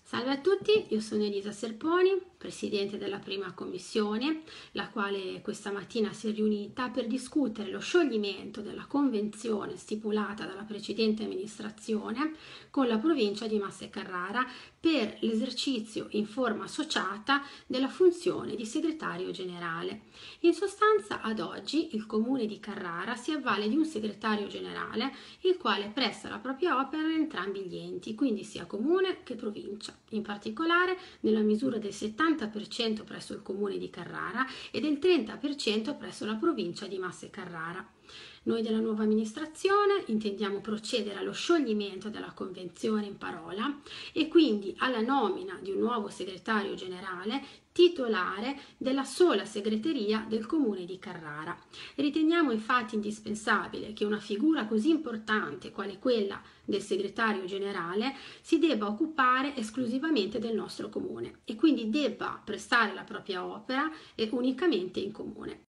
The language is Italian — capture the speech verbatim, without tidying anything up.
Salve a tutti, io sono Elisa Serponi, Presidente della Prima Commissione, la quale questa mattina si è riunita per discutere lo scioglimento della convenzione stipulata dalla precedente amministrazione con la provincia di Massa e Carrara per l'esercizio in forma associata della funzione di segretario generale. In sostanza, ad oggi il Comune di Carrara si avvale di un segretario generale, il quale presta la propria opera in entrambi gli enti, quindi sia Comune che Provincia. In particolare nella misura del settanta per cento presso il Comune di Carrara e del trenta per cento presso la Provincia di Massa e Carrara. Noi della nuova amministrazione intendiamo procedere allo scioglimento della convenzione in parola e quindi alla nomina di un nuovo segretario generale titolare della sola segreteria del Comune di Carrara. Riteniamo infatti indispensabile che una figura così importante quale quella del segretario generale si debba occupare esclusivamente del nostro Comune e quindi debba prestare la propria opera unicamente in Comune.